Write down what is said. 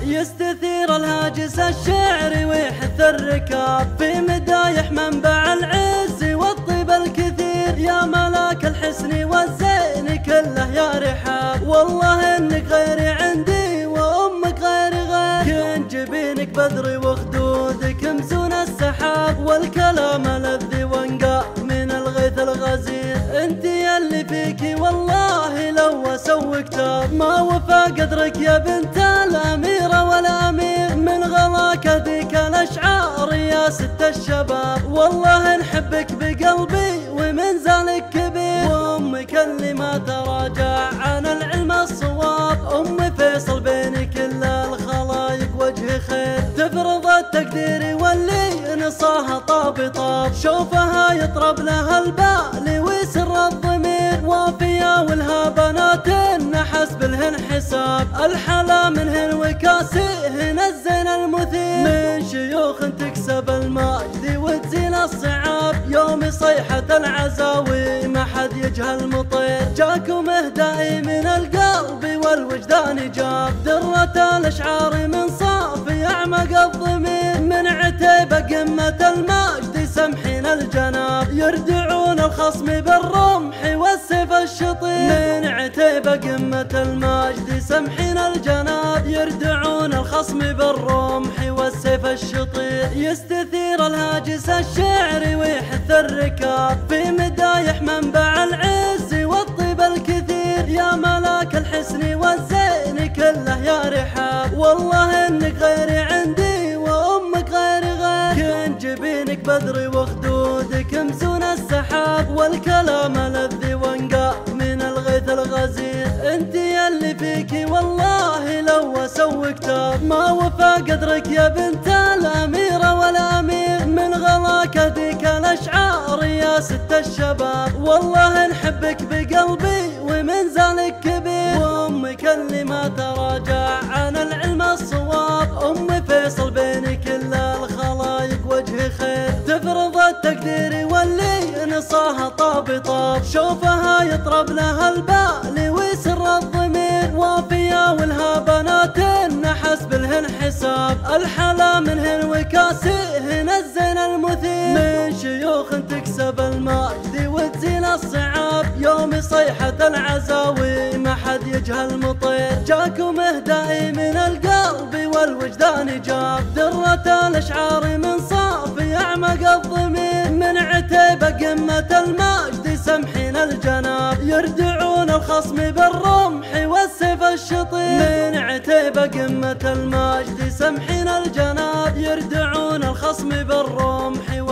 يستثير الهاجس الشعري ويحث الركاب في مدايح منبع العز والطيب الكثير. يا ملاك الحسن والزين كله يا رحاب، والله انك غيري عندي وامك غيري غير. كان جبينك بدري وخدودك مزون السحاب، والكلام لذي وانقى من الغيث الغزير. انت يلي فيكي والله لو اسوي كتاب ما وفى قدرك يا بنت الاميره والامير. من غلاك ذيك الاشعار يا ست الشباب، والله نحبك بقلبي ومن زالك كبير. وامك اللي ما تراجع عن العلم الصواب، ام فيصل بين كل الخلايق وجه خير. تفرض التقدير واللي نصاها طاب طاب، شوفها يطرب لها البال ويسر الضمير. وافيا ولها بنات نحس بالهن حساب، الحلا منهن وكاسيهن الزين المثير. من شيوخ تكسب المجد وتزين الصعاب، يوم صيحة العزاوي ما حد يجهل مطير. جاكم اهدائي من القلب والوجدان جاب، درة الاشعار من صافي اعمق الضمير. من عتيبة قمة المجد سمحين الجناب، يردعون الخصم بالرمح والسيف الشطير. من عتيبة قمة المجد سمحين الجناب، يردعون الخصم بالرمح والسيف الشطير. يستثير الهاجس الشعري ويحث الركاب في مدايح منبع العز والطيب الكثير. يا ملاك الحسن والزين كله يا رحاب، والله انك غيري عندي وامك غيري غير. كان جبينك بدري وخدودك مزون السحاب، والكلام لذي وانقى من الغيث الغزير. انت يلي فيكي والله لو اسوي كتاب ما وفى قدرك يا بنت الاميره والامير. من غلاك ذيك الاشعار يا ست الشباب، والله نحبك بقلبي ومن زالك كبير. وامك اللي ما تراجع عن العلم الصواب، ام فيصل بين كل الخلايق وجه خير. تفرض التقدير واللي نصاها طاب طاب، شوفها يطرب لها البال ويسر الضمير. وافيا ولها بنات نحس بالهن حساب، الحلا منهن وكاسيهن الزين المثير. من شيوخ تكسب المجد وتزين الصعاب، يوم صيحة العزاوي ما حد يجهل مطير. جاكم اهدائي من القلب والوجدان جاب، درة الاشعار من صافي اعمق الضمير. من عتيبة قمة المجد سمحين الجناب، يردعون الخصم بالرمح والسيف الشطير. من عتيبة قمة المجد سمحين الجناب، يردعون الخصم بالرمح